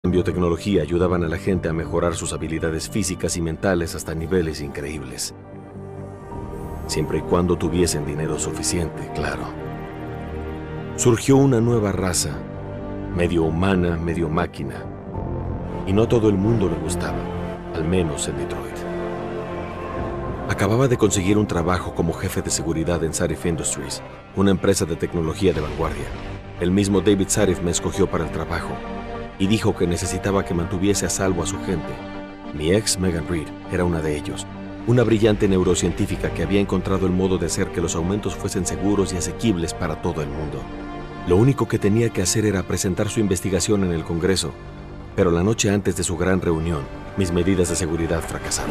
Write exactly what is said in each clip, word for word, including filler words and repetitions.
En biotecnología ayudaban a la gente a mejorar sus habilidades físicas y mentales hasta niveles increíbles. Siempre y cuando tuviesen dinero suficiente, claro. Surgió una nueva raza, medio humana, medio máquina. Y no todo el mundo le gustaba, al menos en Detroit. Acababa de conseguir un trabajo como jefe de seguridad en Sarif Industries, una empresa de tecnología de vanguardia. El mismo David Sarif me escogió para el trabajo y dijo que necesitaba que mantuviese a salvo a su gente. Mi ex, Megan Reed, era una de ellos, una brillante neurocientífica que había encontrado el modo de hacer que los aumentos fuesen seguros y asequibles para todo el mundo. Lo único que tenía que hacer era presentar su investigación en el Congreso, pero la noche antes de su gran reunión, mis medidas de seguridad fracasaron.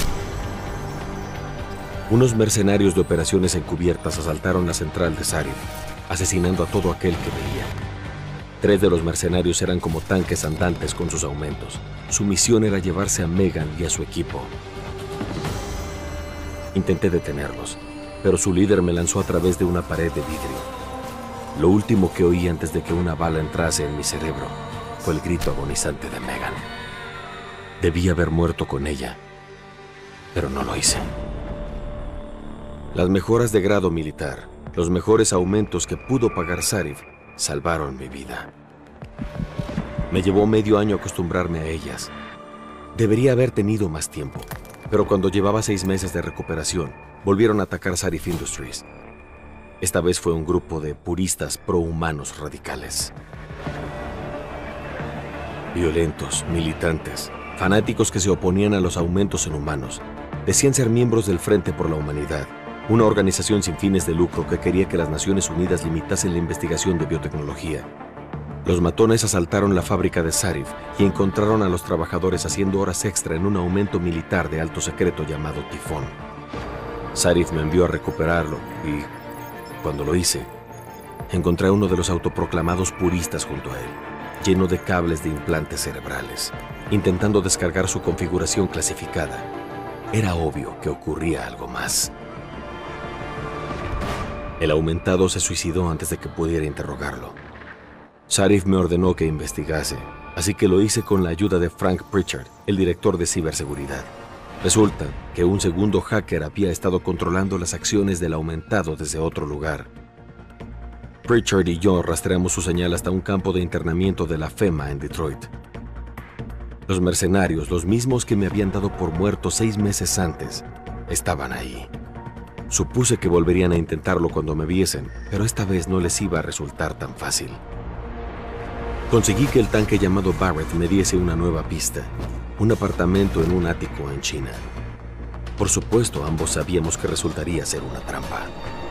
Unos mercenarios de operaciones encubiertas asaltaron la central de Sarif, asesinando a todo aquel que veía. Tres de los mercenarios eran como tanques andantes con sus aumentos. Su misión era llevarse a Megan y a su equipo. Intenté detenerlos, pero su líder me lanzó a través de una pared de vidrio. Lo último que oí antes de que una bala entrase en mi cerebro fue el grito agonizante de Megan. Debí haber muerto con ella, pero no lo hice. Las mejoras de grado militar, los mejores aumentos que pudo pagar Sarif, salvaron mi vida. Me llevó medio año acostumbrarme a ellas. Debería haber tenido más tiempo, pero cuando llevaba seis meses de recuperación, volvieron a atacar Sarif Industries. Esta vez fue un grupo de puristas prohumanos radicales. Violentos, militantes, fanáticos que se oponían a los aumentos en humanos. Decían ser miembros del Frente por la Humanidad, una organización sin fines de lucro que quería que las Naciones Unidas limitasen la investigación de biotecnología. Los matones asaltaron la fábrica de Sarif y encontraron a los trabajadores haciendo horas extra en un aumento militar de alto secreto llamado Tifón. Sarif me envió a recuperarlo y, cuando lo hice, encontré a uno de los autoproclamados puristas junto a él, lleno de cables de implantes cerebrales, intentando descargar su configuración clasificada. Era obvio que ocurría algo más. El aumentado se suicidó antes de que pudiera interrogarlo. Sarif me ordenó que investigase, así que lo hice con la ayuda de Frank Pritchard, el director de ciberseguridad. Resulta que un segundo hacker había estado controlando las acciones del aumentado desde otro lugar. Pritchard y yo rastreamos su señal hasta un campo de internamiento de la FEMA en Detroit. Los mercenarios, los mismos que me habían dado por muerto seis meses antes, estaban ahí. Supuse que volverían a intentarlo cuando me viesen, pero esta vez no les iba a resultar tan fácil. Conseguí que el tanque llamado Barrett me diese una nueva pista, un apartamento en un ático en China. Por supuesto, ambos sabíamos que resultaría ser una trampa.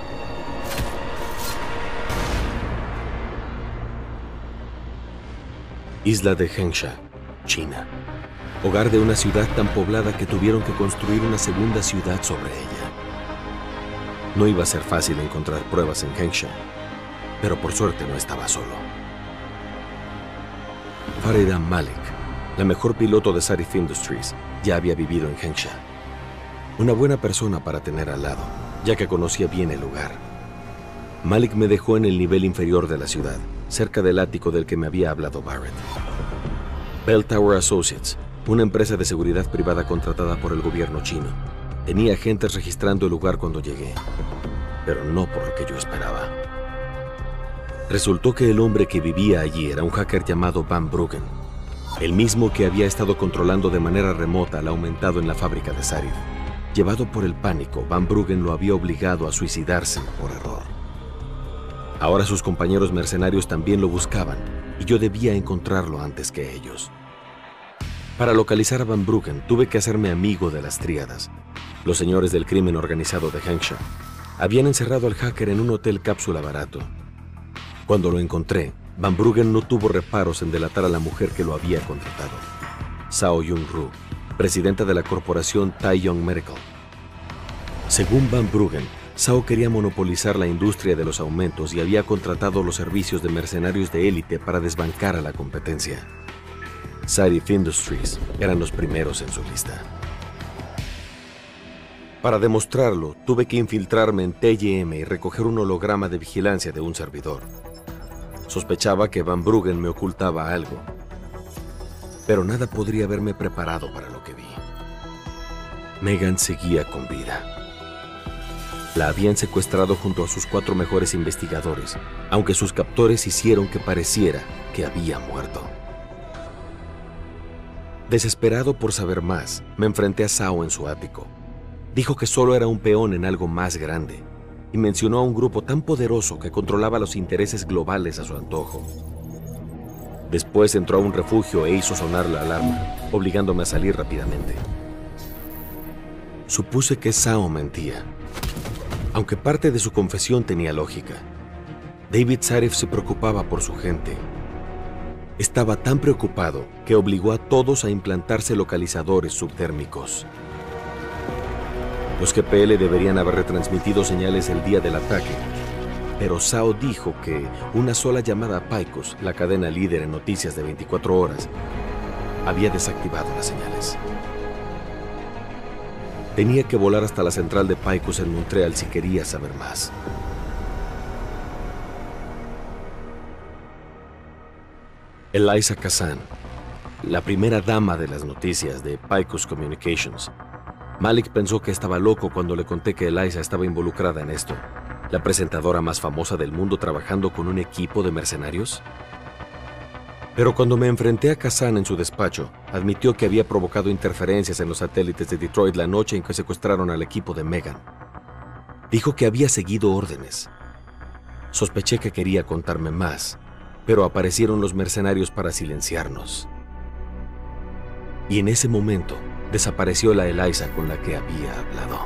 Isla de Hengsha, China. Hogar de una ciudad tan poblada que tuvieron que construir una segunda ciudad sobre ella. No iba a ser fácil encontrar pruebas en Hengsha, pero por suerte no estaba solo. Farida Malik, la mejor piloto de Sarif Industries, ya había vivido en Hengsha. Una buena persona para tener al lado, ya que conocía bien el lugar. Malik me dejó en el nivel inferior de la ciudad, cerca del ático del que me había hablado Barrett. Bell Tower Associates, una empresa de seguridad privada contratada por el gobierno chino. Tenía agentes registrando el lugar cuando llegué, pero no por lo que yo esperaba. Resultó que el hombre que vivía allí era un hacker llamado Van Bruggen, el mismo que había estado controlando de manera remota al aumentado en la fábrica de Sarif. Llevado por el pánico, Van Bruggen lo había obligado a suicidarse por error. Ahora sus compañeros mercenarios también lo buscaban, y yo debía encontrarlo antes que ellos. Para localizar a Van Bruggen, tuve que hacerme amigo de las tríadas, los señores del crimen organizado de Hengsha. Habían encerrado al hacker en un hotel cápsula barato. Cuando lo encontré, Van Bruggen no tuvo reparos en delatar a la mujer que lo había contratado, Sao Jung-ru, presidenta de la corporación Taeyong Medical. Según Van Bruggen, Sao quería monopolizar la industria de los aumentos y había contratado los servicios de mercenarios de élite para desbancar a la competencia. Sarif Industries eran los primeros en su lista. Para demostrarlo, tuve que infiltrarme en T Y M y recoger un holograma de vigilancia de un servidor. Sospechaba que Van Bruggen me ocultaba algo. pero nada podría haberme preparado para lo que vi. Megan seguía con vida. La habían secuestrado junto a sus cuatro mejores investigadores, aunque sus captores hicieron que pareciera que había muerto. Desesperado por saber más, me enfrenté a Zhao en su ático. Dijo que solo era un peón en algo más grande, y mencionó a un grupo tan poderoso que controlaba los intereses globales a su antojo. Después entró a un refugio e hizo sonar la alarma, obligándome a salir rápidamente. Supuse que Zhao mentía, aunque parte de su confesión tenía lógica. David Zarev se preocupaba por su gente. Estaba tan preocupado que obligó a todos a implantarse localizadores subtérmicos. Los G P L deberían haber retransmitido señales el día del ataque, pero Zhao dijo que una sola llamada a Picos, la cadena líder en noticias de veinticuatro horas, había desactivado las señales. Tenía que volar hasta la central de Picos en Montreal si quería saber más. Eliza Kazan, la primera dama de las noticias de Picos Communications. Malik pensó que estaba loco cuando le conté que Eliza estaba involucrada en esto. ¿La presentadora más famosa del mundo trabajando con un equipo de mercenarios? Pero cuando me enfrenté a Kazan en su despacho, admitió que había provocado interferencias en los satélites de Detroit la noche en que secuestraron al equipo de Megan. Dijo que había seguido órdenes. Sospeché que quería contarme más, pero aparecieron los mercenarios para silenciarnos. Y en ese momento, desapareció la Eliza con la que había hablado.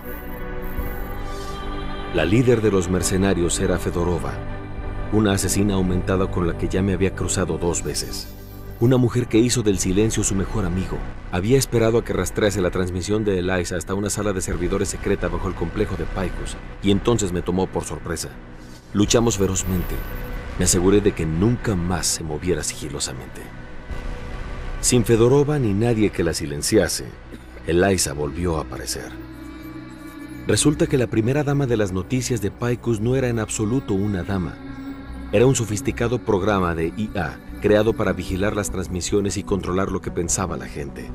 La líder de los mercenarios era Fedorova, una asesina aumentada con la que ya me había cruzado dos veces. Una mujer que hizo del silencio su mejor amigo. Había esperado a que rastrease la transmisión de Eliza hasta una sala de servidores secreta bajo el complejo de Picos, y entonces me tomó por sorpresa. Luchamos ferozmente. Me aseguré de que nunca más se moviera sigilosamente. Sin Fedorova ni nadie que la silenciase, Eliza volvió a aparecer. Resulta que la primera dama de las noticias de Picos no era en absoluto una dama. Era un sofisticado programa de I A creado para vigilar las transmisiones y controlar lo que pensaba la gente.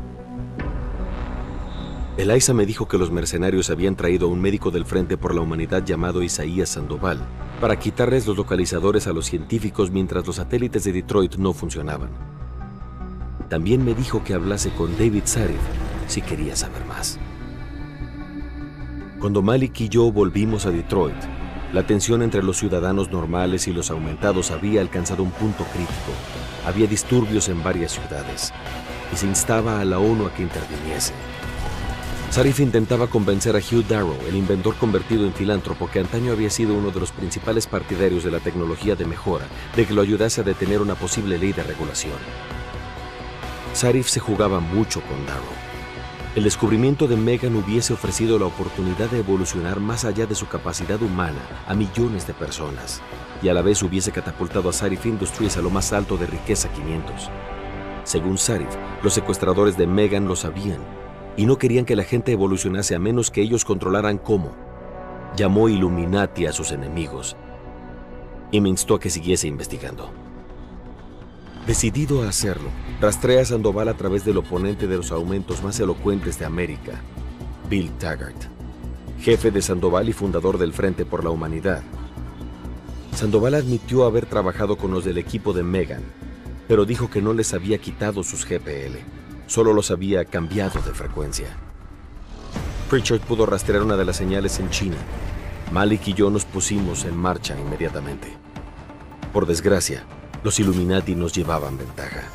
Eliza me dijo que los mercenarios habían traído a un médico del Frente por la Humanidad llamado Isaías Sandoval para quitarles los localizadores a los científicos mientras los satélites de Detroit no funcionaban. También me dijo que hablase con David Zarev si quería saber más. Cuando Malik y yo volvimos a Detroit, la tensión entre los ciudadanos normales y los aumentados había alcanzado un punto crítico. Había disturbios en varias ciudades y se instaba a la ONU a que interviniese. Zarev intentaba convencer a Hugh Darrow, el inventor convertido en filántropo que antaño había sido uno de los principales partidarios de la tecnología de mejora, de que lo ayudase a detener una posible ley de regulación. Zarev se jugaba mucho con Darrow. El descubrimiento de Megan hubiese ofrecido la oportunidad de evolucionar más allá de su capacidad humana a millones de personas, y a la vez hubiese catapultado a Zarev Industries a lo más alto de Riqueza quinientos. Según Zarev, los secuestradores de Megan lo sabían, y no querían que la gente evolucionase a menos que ellos controlaran cómo. Llamó Illuminati a sus enemigos, y me instó a que siguiese investigando. Decidido a hacerlo, rastreé a Sandoval a través del oponente de los aumentos más elocuentes de América, Bill Taggart, jefe de Sandoval y fundador del Frente por la Humanidad. Sandoval admitió haber trabajado con los del equipo de Megan, pero dijo que no les había quitado sus G P L, solo los había cambiado de frecuencia. Pritchard pudo rastrear una de las señales en China. Malik y yo nos pusimos en marcha inmediatamente. Por desgracia, los Illuminati nos llevaban ventaja.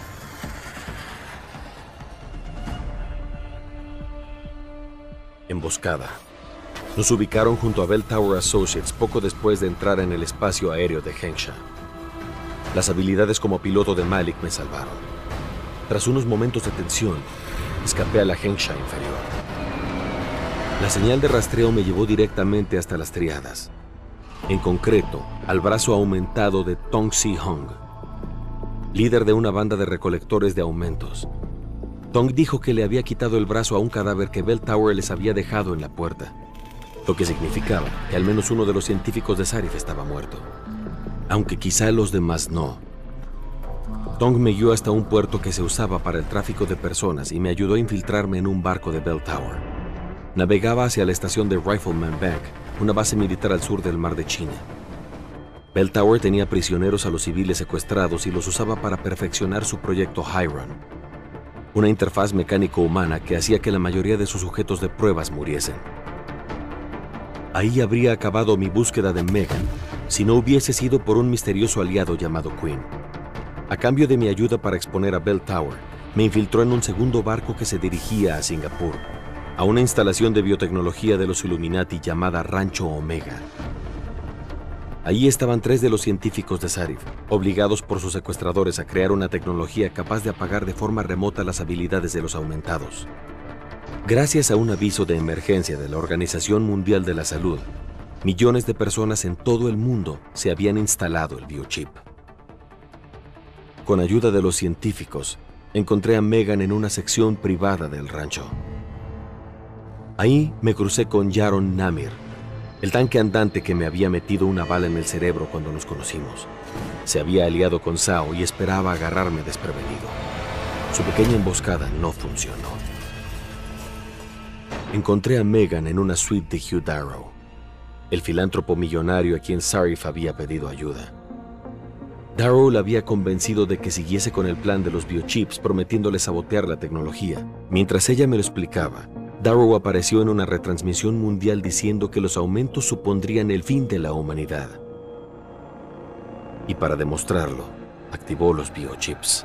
Emboscada. Nos ubicaron junto a Bell Tower Associates poco después de entrar en el espacio aéreo de Hengsha. Las habilidades como piloto de Malik me salvaron. Tras unos momentos de tensión, escapé a la Hengsha inferior. La señal de rastreo me llevó directamente hasta las triadas. En concreto, al brazo aumentado de Tong Si-hung, líder de una banda de recolectores de aumentos. Tong dijo que le había quitado el brazo a un cadáver que Bell Tower les había dejado en la puerta, lo que significaba que al menos uno de los científicos de Zarev estaba muerto, aunque quizá los demás no. Tong me guió hasta un puerto que se usaba para el tráfico de personas y me ayudó a infiltrarme en un barco de Bell Tower. Navegaba hacia la estación de Rifleman Bank, una base militar al sur del Mar de China. Bell Tower tenía prisioneros a los civiles secuestrados y los usaba para perfeccionar su proyecto High Run, una interfaz mecánico-humana que hacía que la mayoría de sus sujetos de pruebas muriesen. Ahí habría acabado mi búsqueda de Megan si no hubiese sido por un misterioso aliado llamado Quinn. A cambio de mi ayuda para exponer a Bell Tower, me infiltró en un segundo barco que se dirigía a Singapur, a una instalación de biotecnología de los Illuminati llamada Rancho Omega. Allí estaban tres de los científicos de Sarif, obligados por sus secuestradores a crear una tecnología capaz de apagar de forma remota las habilidades de los aumentados. Gracias a un aviso de emergencia de la Organización Mundial de la Salud, millones de personas en todo el mundo se habían instalado el biochip. Con ayuda de los científicos, encontré a Megan en una sección privada del rancho. Ahí me crucé con Yaron Namir, el tanque andante que me había metido una bala en el cerebro cuando nos conocimos. Se había aliado con Zhao y esperaba agarrarme desprevenido. Su pequeña emboscada no funcionó. Encontré a Megan en una suite de Hugh Darrow, el filántropo millonario a quien Sarif había pedido ayuda. Darrow la había convencido de que siguiese con el plan de los biochips, prometiéndole sabotear la tecnología. Mientras ella me lo explicaba, Darrow apareció en una retransmisión mundial diciendo que los aumentos supondrían el fin de la humanidad. Y para demostrarlo, activó los biochips.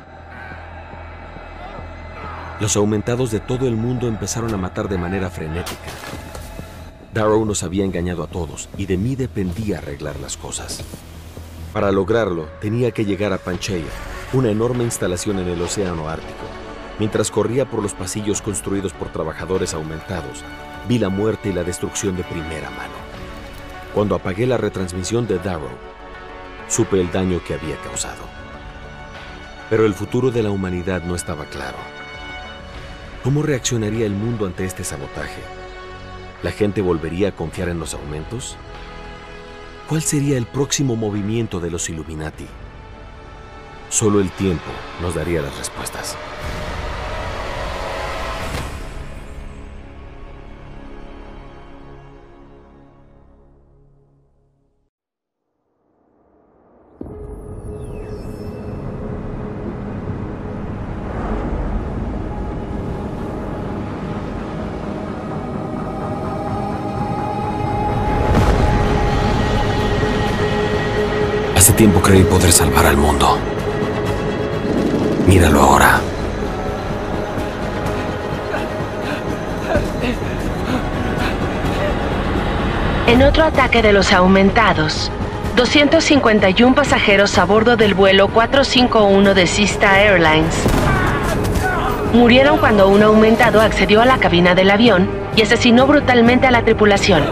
Los aumentados de todo el mundo empezaron a matar de manera frenética. Darrow nos había engañado a todos y de mí dependía arreglar las cosas. Para lograrlo, tenía que llegar a Pancheia, una enorme instalación en el océano Ártico. Mientras corría por los pasillos construidos por trabajadores aumentados, vi la muerte y la destrucción de primera mano. Cuando apagué la retransmisión de Darrow, supe el daño que había causado. Pero el futuro de la humanidad no estaba claro. ¿Cómo reaccionaría el mundo ante este sabotaje? ¿La gente volvería a confiar en los aumentos? ¿Cuál sería el próximo movimiento de los Illuminati? Solo el tiempo nos daría las respuestas. Hace tiempo creí poder salvar al mundo. Míralo ahora. En otro ataque de los aumentados, doscientos cincuenta y uno pasajeros a bordo del vuelo cuatrocientos cincuenta y uno de Sista Airlines murieron cuando un aumentado accedió a la cabina del avión y asesinó brutalmente a la tripulación.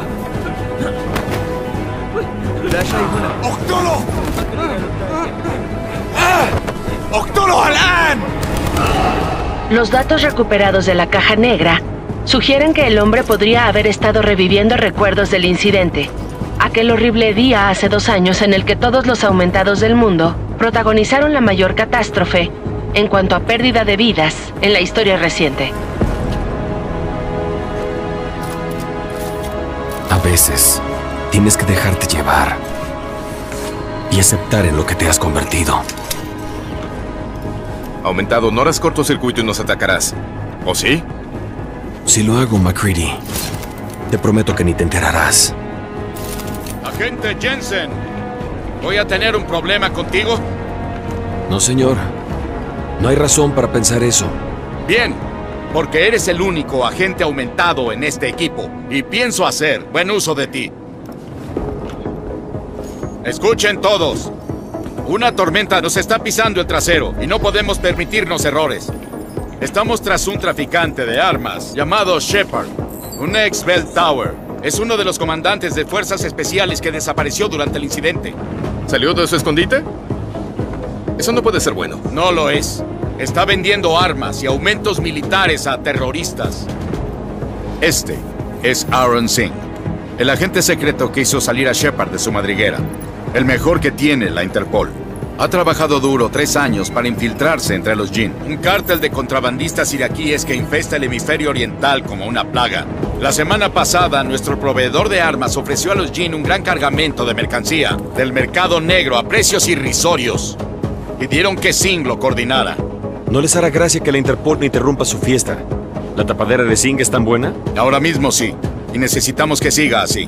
Los datos recuperados de la caja negra sugieren que el hombre podría haber estado reviviendo recuerdos del incidente, aquel horrible día hace dos años en el que todos los aumentados del mundo protagonizaron la mayor catástrofe en cuanto a pérdida de vidas en la historia reciente. A veces, tienes que dejarte llevar y aceptar en lo que te has convertido. Aumentado, no harás cortocircuito y nos atacarás. ¿O sí? Si lo hago, MacCready, te prometo que ni te enterarás. Agente Jensen, ¿voy a tener un problema contigo? No, señor. No hay razón para pensar eso. Bien, porque eres el único agente aumentado en este equipo y pienso hacer buen uso de ti. Escuchen todos. Una tormenta nos está pisando el trasero y no podemos permitirnos errores. Estamos tras un traficante de armas llamado Shepard, un ex Bell Tower. Es uno de los comandantes de fuerzas especiales que desapareció durante el incidente. ¿Salió de su escondite? Eso no puede ser bueno. No lo es. Está vendiendo armas y aumentos militares a terroristas. Este es Aaron Singh, el agente secreto que hizo salir a Shepard de su madriguera. El mejor que tiene la Interpol. Ha trabajado duro tres años para infiltrarse entre los Jinn. Un cártel de contrabandistas iraquíes que infesta el hemisferio oriental como una plaga. La semana pasada, nuestro proveedor de armas ofreció a los Jinn un gran cargamento de mercancía del mercado negro a precios irrisorios. Pidieron que Singh lo coordinara. No les hará gracia que la Interpol interrumpa su fiesta. ¿La tapadera de Singh es tan buena? Ahora mismo sí, y necesitamos que siga así.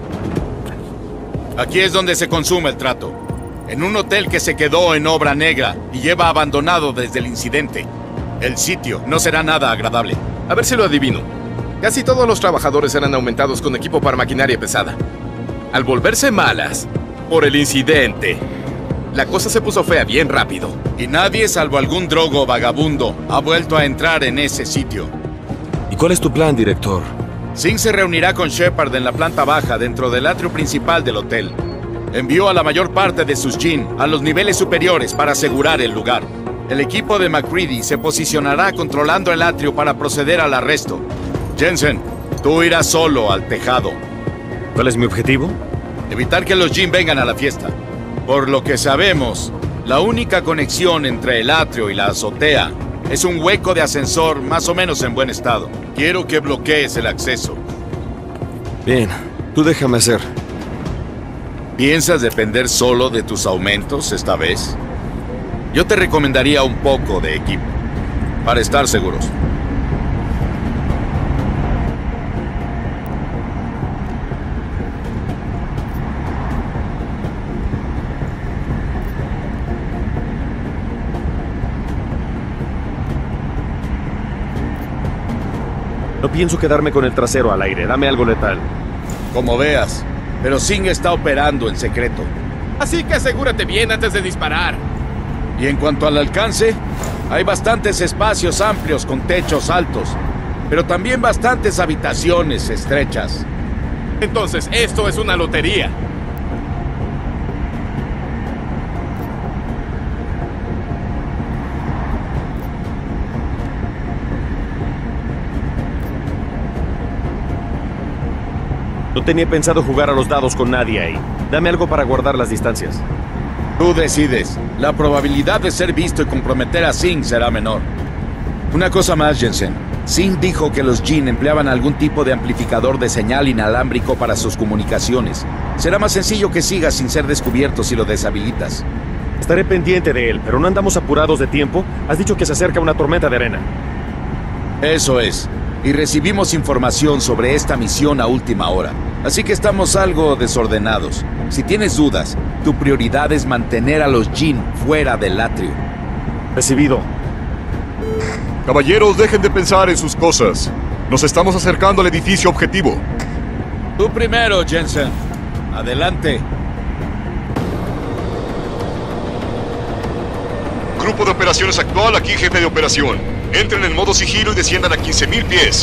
Aquí es donde se consume el trato. En un hotel que se quedó en obra negra y lleva abandonado desde el incidente. El sitio no será nada agradable. A ver si lo adivino. Casi todos los trabajadores eran aumentados con equipo para maquinaria pesada. Al volverse malas, por el incidente, la cosa se puso fea bien rápido. Y nadie, salvo algún drogo vagabundo, ha vuelto a entrar en ese sitio. ¿Y cuál es tu plan, director? Singh se reunirá con Shepard en la planta baja dentro del atrio principal del hotel. Envió a la mayor parte de sus Jinn a los niveles superiores para asegurar el lugar. El equipo de MacReady se posicionará controlando el atrio para proceder al arresto. Jensen, tú irás solo al tejado. ¿Cuál es mi objetivo? Evitar que los Jinn vengan a la fiesta. Por lo que sabemos, la única conexión entre el atrio y la azotea es un hueco de ascensor más o menos en buen estado. Quiero que bloquees el acceso. Bien, tú déjame hacer. ¿Piensas depender solo de tus aumentos esta vez? Yo te recomendaría un poco de equipo, para estar seguros. No pienso quedarme con el trasero al aire. Dame algo letal. Como veas, pero Singh está operando en secreto. Así que asegúrate bien antes de disparar. Y en cuanto al alcance, hay bastantes espacios amplios con techos altos, pero también bastantes habitaciones estrechas. Entonces, esto es una lotería. No tenía pensado jugar a los dados con nadie ahí. Dame algo para guardar las distancias. Tú decides. La probabilidad de ser visto y comprometer a Singh será menor. Una cosa más, Jensen. Singh dijo que los Jinn empleaban algún tipo de amplificador de señal inalámbrico para sus comunicaciones. Será más sencillo que sigas sin ser descubierto si lo deshabilitas. Estaré pendiente de él, pero no andamos apurados de tiempo. Has dicho que se acerca una tormenta de arena. Eso es. Y recibimos información sobre esta misión a última hora. Así que estamos algo desordenados. Si tienes dudas, tu prioridad es mantener a los Jinn fuera del atrio. Recibido. Caballeros, dejen de pensar en sus cosas. Nos estamos acercando al edificio objetivo. Tú primero, Jensen. Adelante. Grupo de operaciones actual, aquí jefe de operación. Entren en modo sigilo y desciendan a quince mil pies.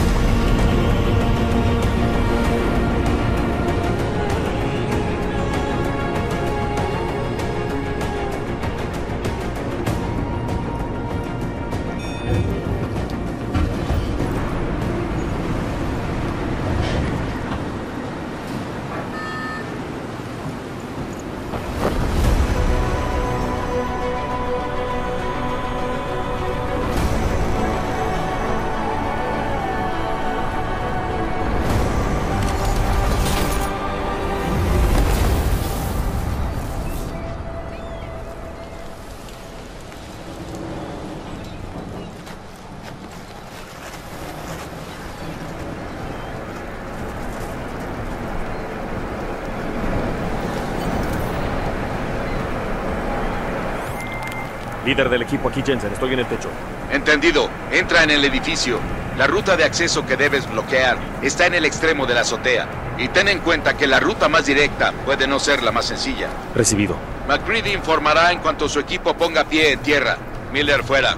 Líder del equipo aquí, Jensen. Estoy en el techo. Entendido. Entra en el edificio. La ruta de acceso que debes bloquear está en el extremo de la azotea. Y ten en cuenta que la ruta más directa puede no ser la más sencilla. Recibido. MacReady informará en cuanto su equipo ponga pie en tierra. Miller fuera.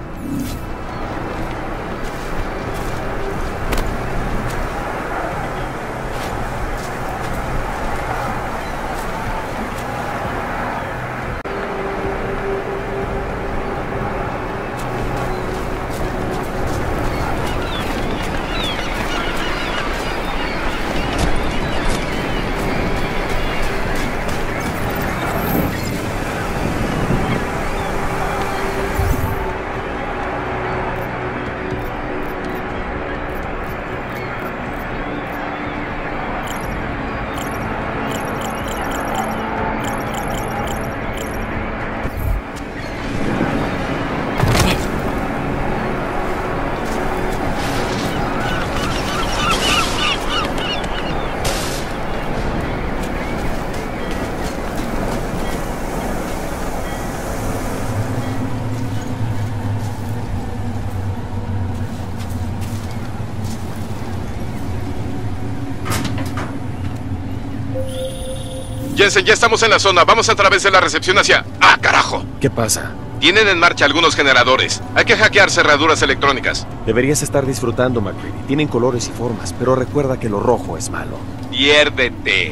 Jensen, ya estamos en la zona. Vamos a través de la recepción hacia... ¡Ah, carajo! ¿Qué pasa? Tienen en marcha algunos generadores. Hay que hackear cerraduras electrónicas. Deberías estar disfrutando, McCready. Tienen colores y formas, pero recuerda que lo rojo es malo. Piérdete.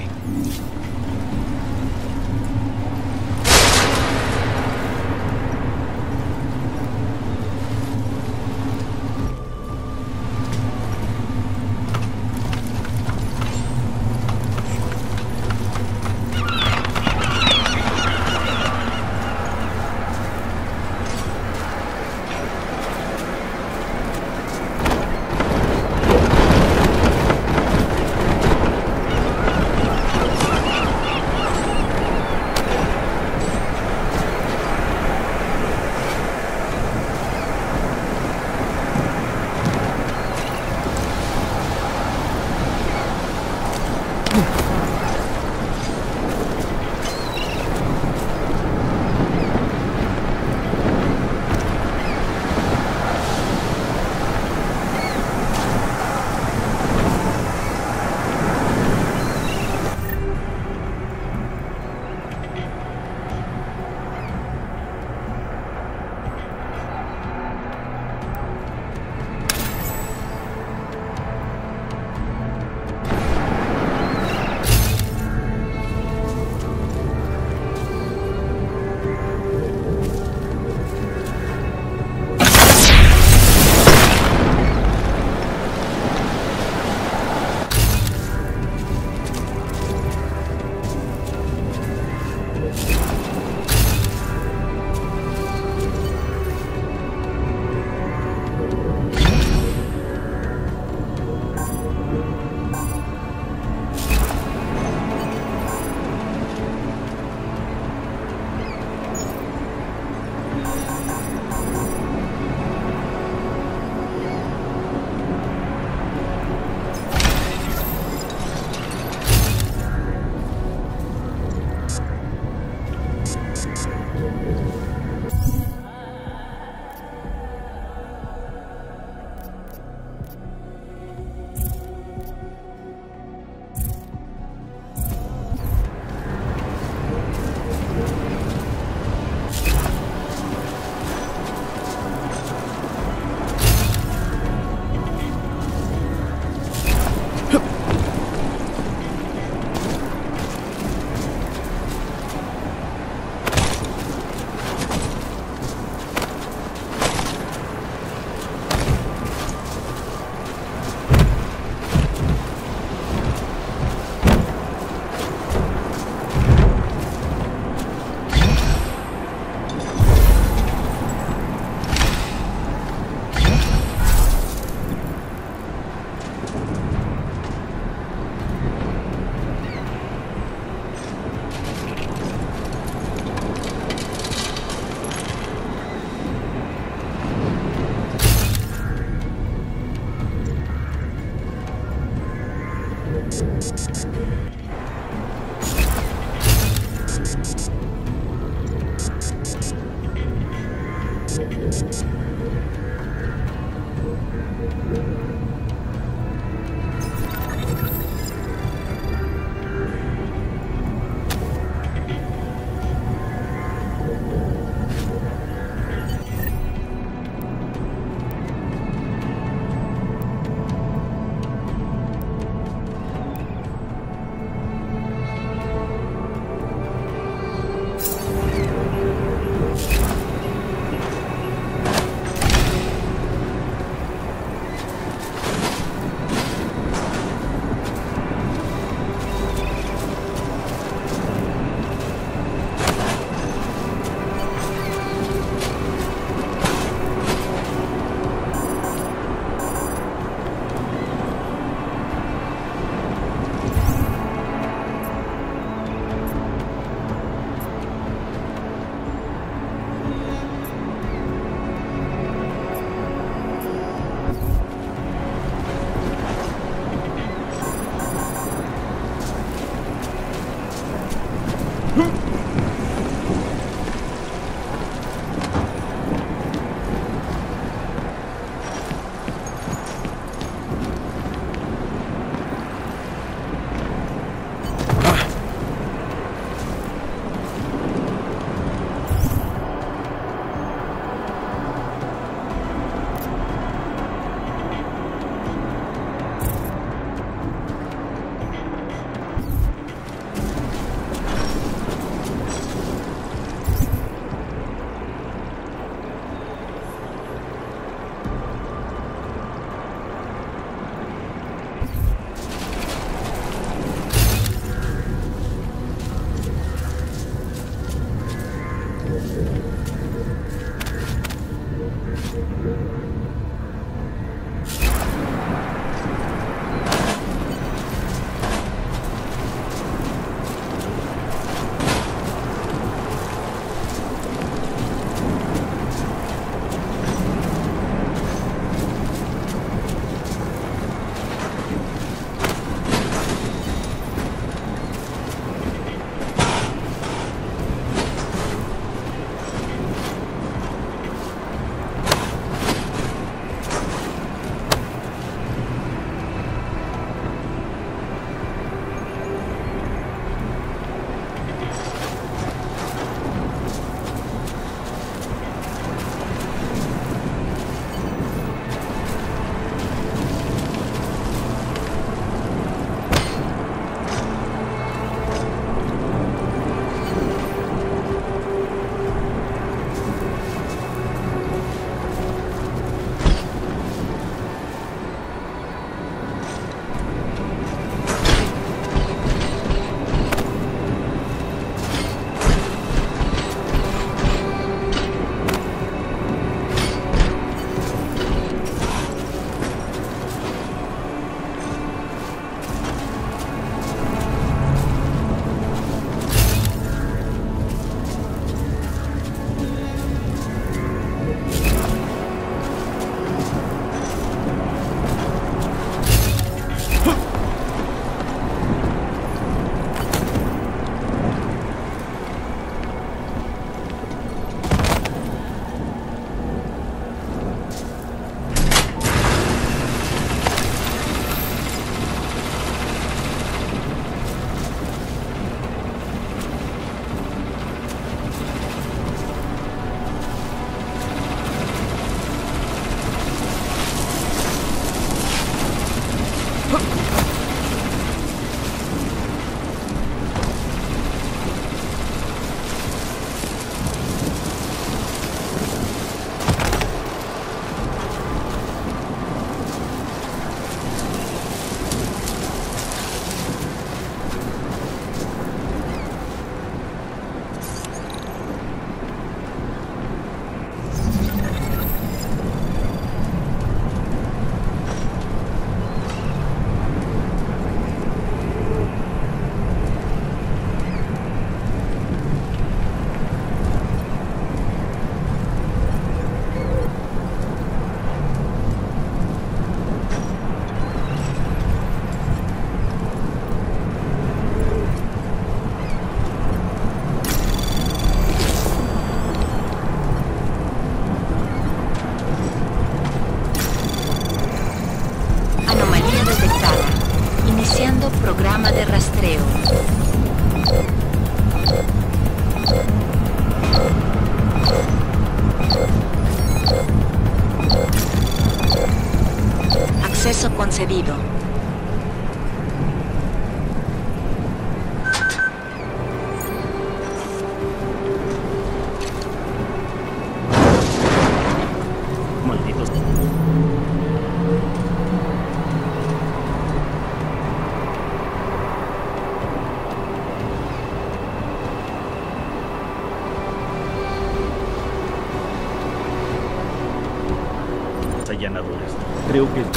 creo que...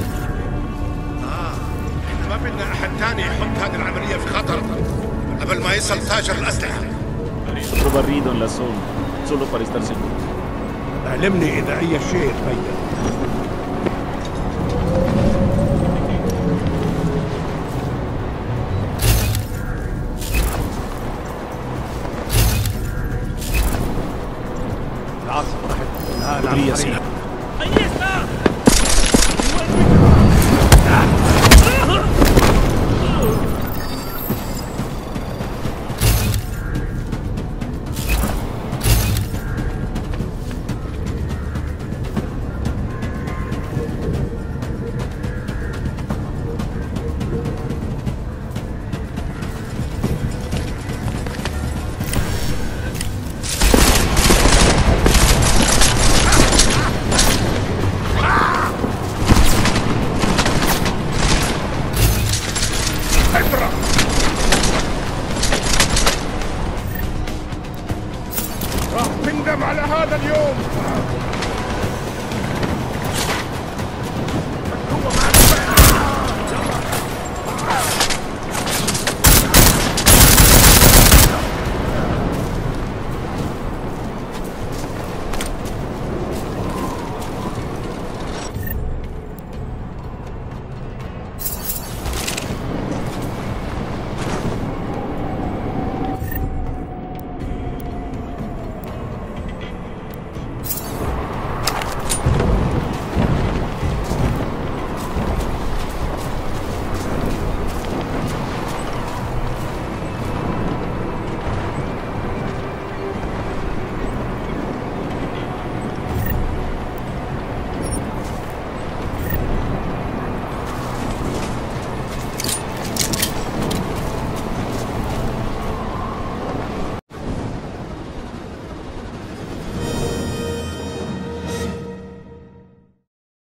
آه ما بدنا أحد تاني يحط هذه العملية في خطر قبل ما يصل تاجر الأسلحة. Otro barrido en la zona, solo para estar seguro. علمني إذا أي شيء تغير. Podría ser. راح تندم على هذا اليوم.